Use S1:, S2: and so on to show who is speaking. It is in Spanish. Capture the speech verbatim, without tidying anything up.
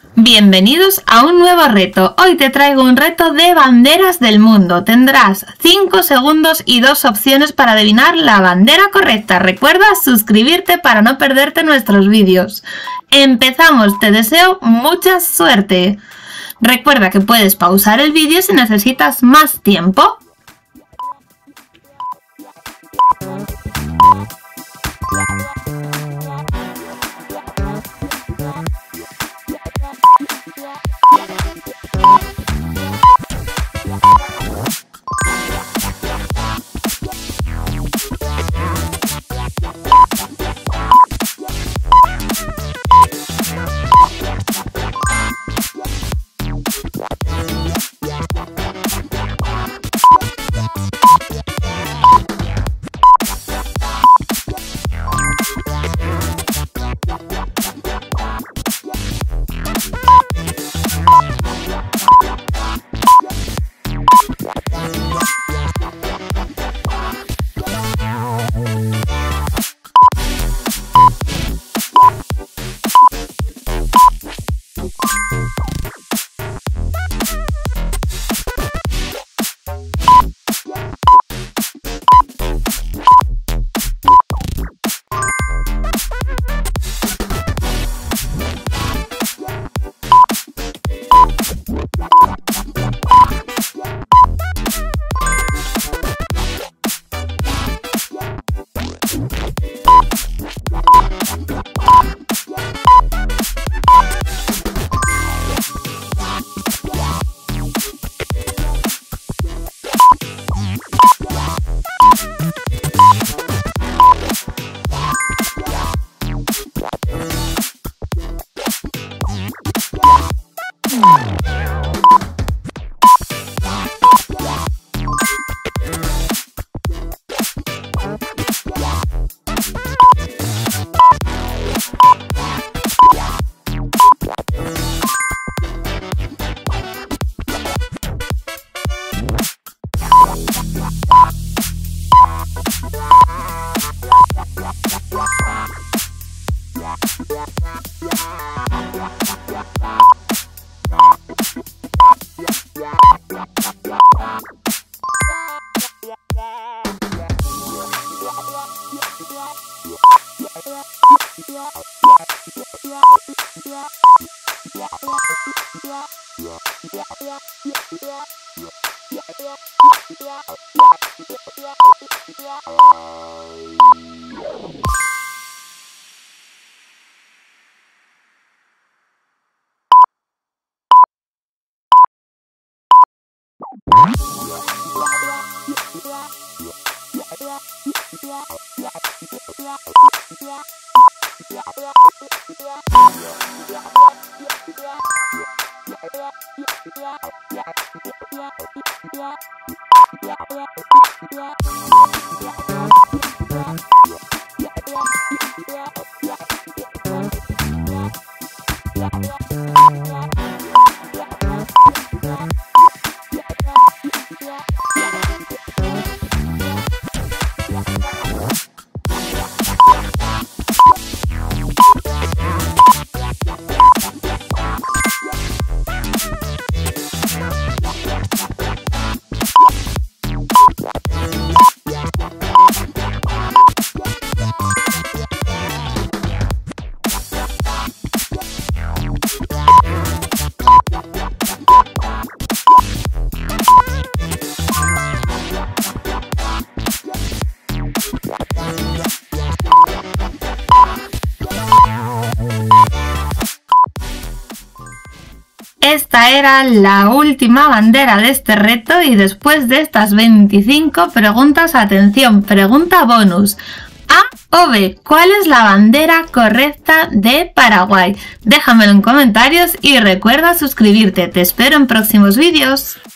S1: Bienvenidos a un nuevo reto. Hoy te traigo un reto de banderas del mundo. Tendrás cinco segundos y dos opciones para adivinar la bandera correcta. Recuerda suscribirte para no perderte nuestros vídeos. Empezamos, te deseo mucha suerte. Recuerda que puedes pausar el vídeo si necesitas más tiempo. Esta era la última bandera de este reto y después de estas veinticinco preguntas, atención, pregunta bonus. A o B, ¿cuál es la bandera correcta de Paraguay? Déjamelo en comentarios y recuerda suscribirte. Te espero en próximos vídeos.